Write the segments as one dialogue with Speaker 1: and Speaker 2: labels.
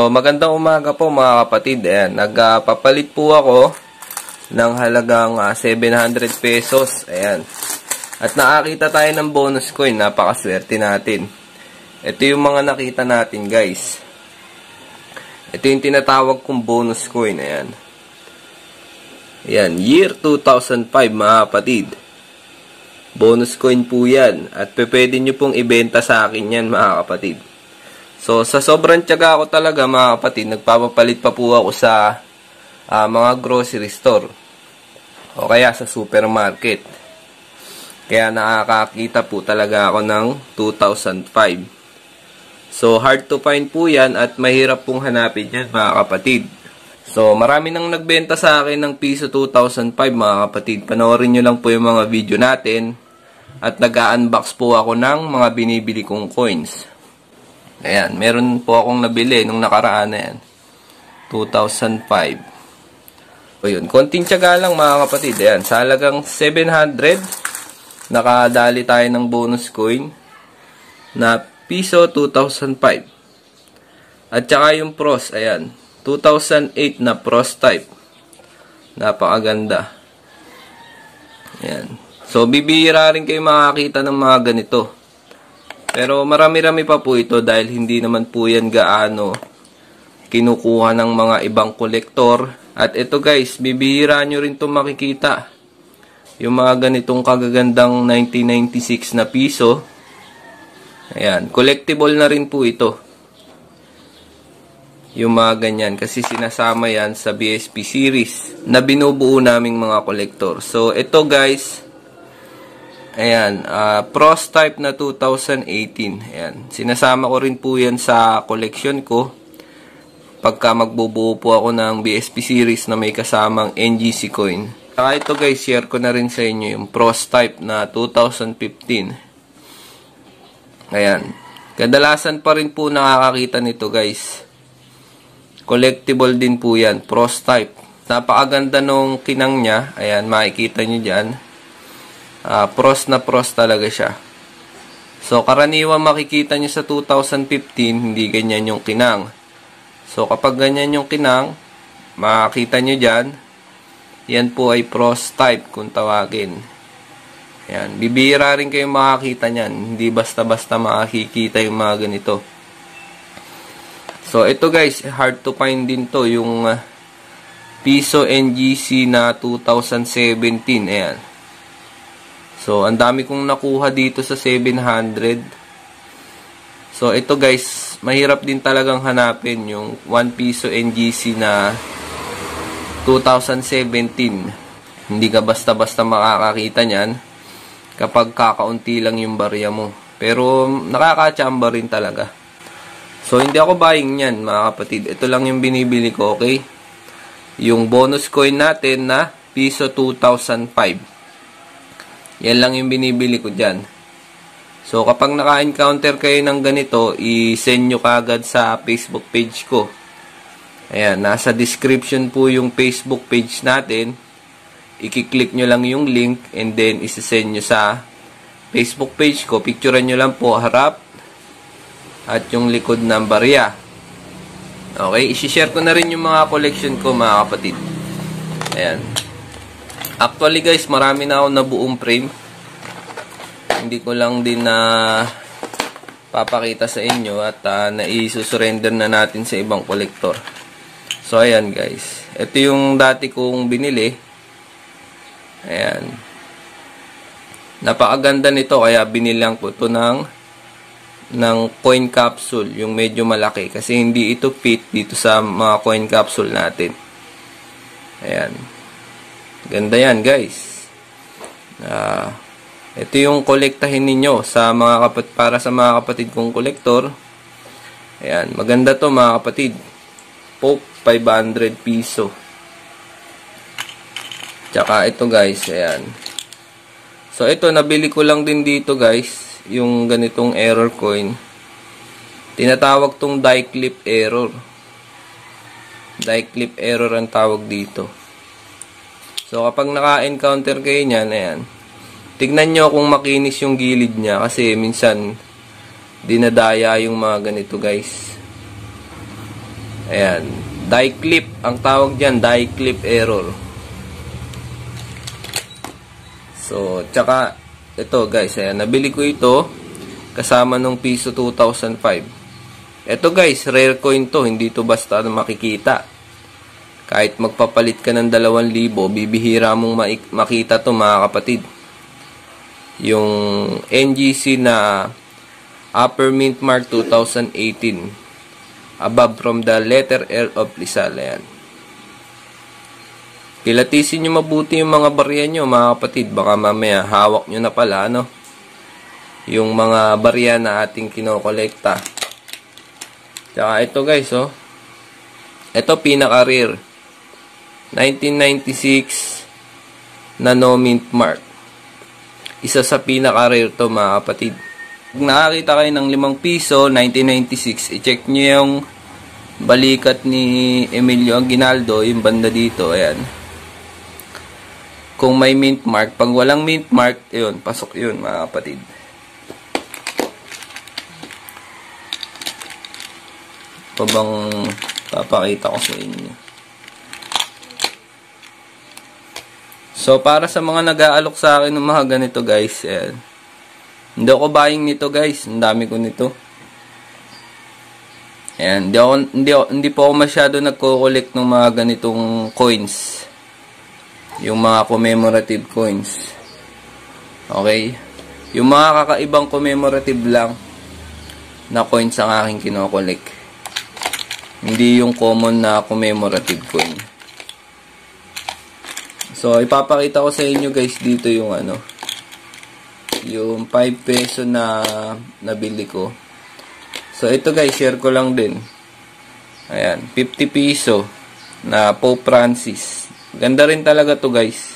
Speaker 1: magandang umaga po mga kapatid. Ayan, nagpapalit po ako ng halagang 700 pesos. Ayan. At nakakita tayo ng bonus coin. Napakaswerte natin. Ito yung mga nakita natin, guys. Ito yung tinatawag kong bonus coin. Ayan. Ayan, year 2005 mga kapatid. Bonus coin po yan. At pwede nyo pong ibenta sa akin yan mga kapatid. So, sa sobrang tiyaga ko talaga mga kapatid, nagpapapalit pa po ako sa mga grocery store. O kaya sa supermarket. Kaya nakakakita po talaga ako ng 2005. So, hard to find po yan at mahirap pong hanapin yan mga kapatid. So, marami nang nagbenta sa akin ng piso 2005 mga kapatid. Panoorin nyo lang po yung mga video natin. At nag-unbox po ako ng mga binibili kong coins. Ayan, meron po akong nabili nung nakaraan na yan. 2005. O yun, konting tiyaga lang mga kapatid. Ayan, sa halagang 700, nakadali tayo ng bonus coin na piso 2005. At saka yung pros, ayan, 2008 na pros type. Napakaganda. Ayan. So, bibihira rin kayo makakita ng mga ganito. Pero marami-rami pa po ito dahil hindi naman po yan gaano kinukuha ng mga ibang kolektor. At ito guys, bibihira nyo rin ito makikita. Yung mga ganitong kagagandang 1996 na piso. Ayan, collectible na rin po ito. Yung mga ganyan kasi sinasama yan sa BSP series na binubuo naming mga kolektor. So ito guys, ayan, pros type na 2018. Ayan, sinasama ko rin po yan sa collection ko. Pagka magbubuo po ako ng BSP series na may kasamang NGC coin. Saka ito guys, share ko na rin sa inyo yung pros type na 2015. Ayan, kadalasan pa rin po nakakakita nito guys. Collectible din po yan, pros type. Napakaganda nung kinang niya. Ayan, makikita nyo dyan. Pros na pros talaga siya. So, karaniwan makikita nyo sa 2015, hindi ganyan yung kinang. So, kapag ganyan yung kinang, makikita nyo dyan, yan po ay pros type kung tawagin. Yan, bibihira rin kayo makakita nyan. Hindi basta-basta makikita yung mga ganito. So, ito guys, hard to find din to, yung piso NGC na 2017. Ayan. So, ang dami kong nakuha dito sa 700. So, ito guys, mahirap din talagang hanapin yung 1 piso NGC na 2017. Hindi ka basta-basta makakakita niyan kapag kakaunti lang yung barya mo. Pero, nakakachamba rin talaga. So, hindi ako buying yan mga kapatid. Ito lang yung binibili ko, okay? Yung bonus coin natin na piso 2005. Yan lang yung binibili ko dyan. So, kapag naka-encounter kayo ng ganito, i-send nyo kagad sa Facebook page ko. Ayan, nasa description po yung Facebook page natin. I-click nyo lang yung link and then isi-send nyo sa Facebook page ko. Picturean nyo lang po harap at yung likod ng barya. Okay, isi-share ko na rin yung mga collection ko mga kapatid. Ayan. Actually guys, marami na ako na buong frame. Hindi ko lang din na papakita sa inyo at na-i-surrender na natin sa ibang kolektor. So ayan guys. Ito yung dati kong binili. Ayan. Napakaganda nito kaya binilang ko ito ng coin capsule. Yung medyo malaki. Kasi hindi ito fit dito sa mga coin capsule natin. Ayan. Ganda yan guys. Ito yung kolektahin ninyo sa mga para sa mga kapatid kong kolektor. Ayan, maganda to mga kapatid. Pope 500 piso. Tsaka ito guys, ayan. So ito nabili ko lang din dito guys, yung ganitong error coin. Tinatawag tong die clip error. Die clip error ang tawag dito. So, kapag naka-encounter kayo niyan, ayan, tignan nyo kung makinis yung gilid niya kasi minsan dinadaya yung mga ganito guys. Ayan. Die clip. Ang tawag dyan, die clip error. So, tsaka, ito guys, ayan, nabili ko ito kasama nung piso 2005. Ito guys, rare coin to. Hindi to basta makikita. Kahit magpapalit ka ng 2,000, bibihira mong makita to mga kapatid. Yung NGC na Upper Mint Mark 2018. Above from the letter L of Rizal. Ayan. Kilatisin nyo mabuti yung mga barya nyo mga kapatid. Baka mamaya hawak nyo na pala, ano? Yung mga barya na ating kinokolekta. Tsaka ito guys, oh. Ito pinaka-rare. 1996 na no mint mark. Isa sa pinaka-rare to mga kapatid. Kung nakakita kayo ng 5 piso, 1996, i-check nyo yung balikat ni Emilio Aguinaldo, yung banda dito, ayan. Kung may mint mark, pag walang mint mark, yun, pasok yun mga kapatid. Ito bang papakita ko sa inyo. So, para sa mga nag-aalok sa akin ng mga ganito guys, ayan. Hindi ako buying nito guys. Ang dami ko nito. Ayan. Hindi po ako masyado nagko-collect ng mga ganitong coins. Yung mga commemorative coins. Okay? Yung mga kakaibang commemorative lang na coins ang aking kino-collect. Hindi yung common na commemorative coin. So, ipapakita ko sa inyo guys dito yung ano. Yung 5 peso na nabili ko. So, ito guys, share ko lang din. Ayan, 50 piso na Pope Francis. Ganda rin talaga to guys.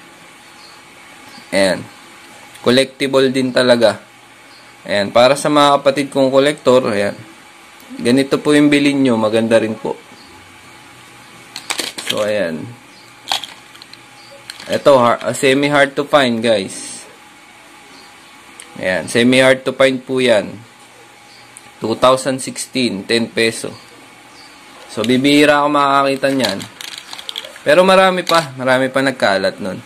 Speaker 1: Ayan. Collectible din talaga. Ayan, para sa mga kapatid kong kolektor, ayan. Ganito po yung bilhin nyo, maganda rin po. So, ayan. Ito, semi-hard to find, guys. Ayan, semi-hard to find po yan. 2016, 10 peso. So, bibihira ako makakita niyan. Pero marami pa nagkalat nun.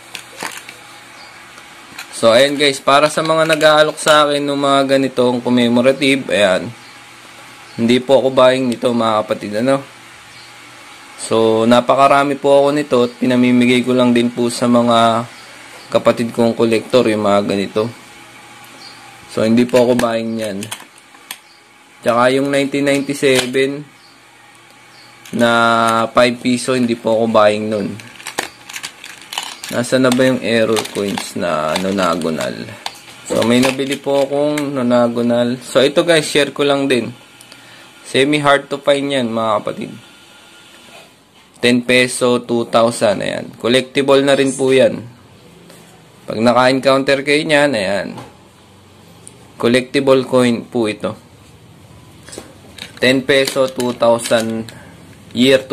Speaker 1: So, ayan guys, para sa mga nag-aalok sa akin ng mga ganitong commemorative, ayan. Hindi po ako buying nito, mga kapatid, ano? So, napakarami po ako nito at pinamimigay ko lang din po sa mga kapatid kong kolektor yung mga ganito. So, hindi po ako buying yan. Tsaka yung 1997 na 5 piso, hindi po ako buying nun. Nasa na ba yung error coins na nonagonal? So, may nabili po akong nonagonal. So, ito guys, share ko lang din. Semi-hard to find yan, mga kapatid. 10 peso, 2,000, ayan. Collectible na rin po yan. Pag naka-encounter kayo niyan, ayan. Collectible coin po ito. 10 peso, 2,000, year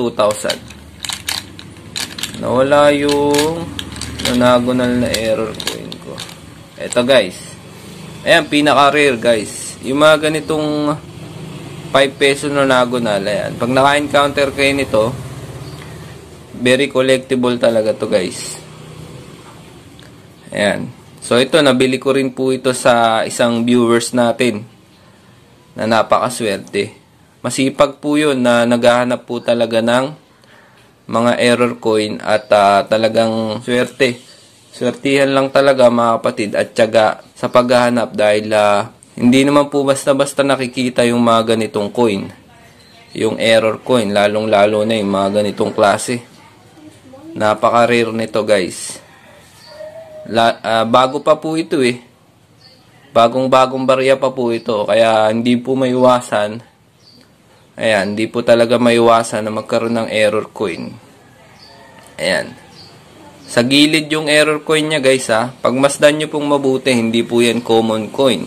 Speaker 1: 2000. Nawala yung nonagonal na error coin ko. Ito guys. Ayan, pinaka-rare guys. Yung mga ganitong 5 peso nonagonal, ayan. Pag naka-encounter kayo nito, very collectible talaga to guys. Ayan. So ito, nabili ko rin po ito sa isang viewers natin na napakaswerte. Masipag po yun na naghahanap po talaga ng mga error coin at talagang swerte. Swertihan lang talaga mga kapatid at tiyaga sa paghahanap dahil hindi naman po basta-basta nakikita yung mga ganitong coin. Yung error coin, lalong-lalo na yung mga ganitong klase. Napaka-rare nito guys. Bago pa po ito eh. Bagong-bagong barya pa po ito. Kaya hindi po maiwasan. Ayan, hindi po talaga maiwasan na magkaroon ng error coin. Ayan. Sa gilid yung error coin niya guys ha. Pagmasdan nyo pong mabuti, hindi po yan common coin.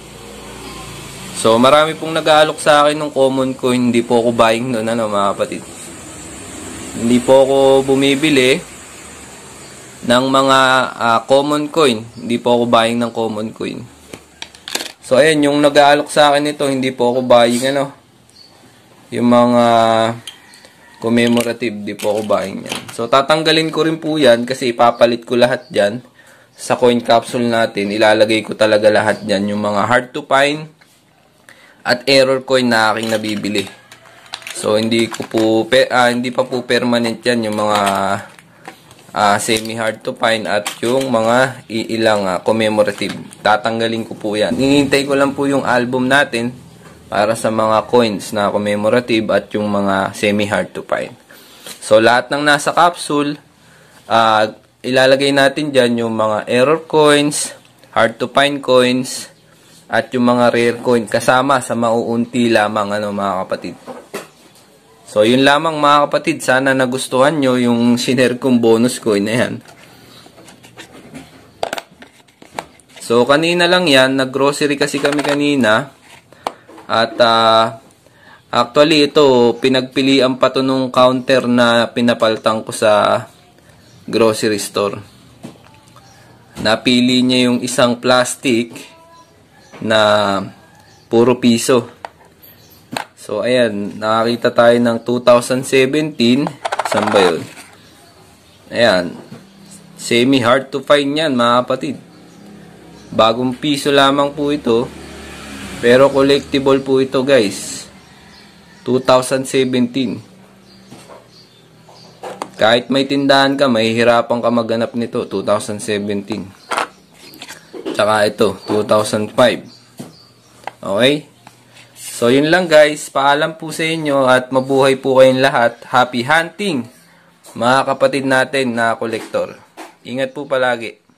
Speaker 1: So marami pong nag-aalok sa akin ng common coin. Hindi po ako buying nun, ano mga kapatid. Hindi po ako bumibili ng mga common coin. Hindi po ako buying ng common coin. So, ayan, yung nag-aalok sa akin ito, hindi po ako buying, ano. yung mga commemorative, di po ako buying yan. So, tatanggalin ko rin po yan kasi ipapalit ko lahat dyan. Sa coin capsule natin, ilalagay ko talaga lahat dyan. Yung mga hard to find at error coin na aking nabibili. So, hindi pa po permanent yan yung mga semi-hard to find at yung mga ilang commemorative. Tatanggalin ko po yan. Hinihintay ko lang po yung album natin para sa mga coins na commemorative at yung mga semi-hard to find. So, lahat ng nasa capsule, ilalagay natin dyan yung mga error coins, hard to find coins, at yung mga rare coin kasama sa mauunti lamang mga kapatid. So, yun lamang mga kapatid. Sana nagustuhan nyo yung sinare kong bonus coin na yan. So, kanina lang yan. Nag-grocery kasi kami kanina. At, actually, ito, pinagpilian pa to nung counter na pinapaltang ko sa grocery store. Napili niya yung isang plastic na puro piso. So, ayan, nakakita tayo ng 2017. Saan ba yun? Ayan. Semi-hard to find yan, mga kapatid. Bagong piso lamang po ito. Pero collectible po ito, guys. 2017. Kahit may tindahan ka, mahihirapan ka maghanap nito. 2017. Tsaka ito, 2005. Okay? So, yun lang guys. Paalam po sa inyo at mabuhay po kayong lahat. Happy hunting, mga kapatid natin na kolektor. Ingat po palagi.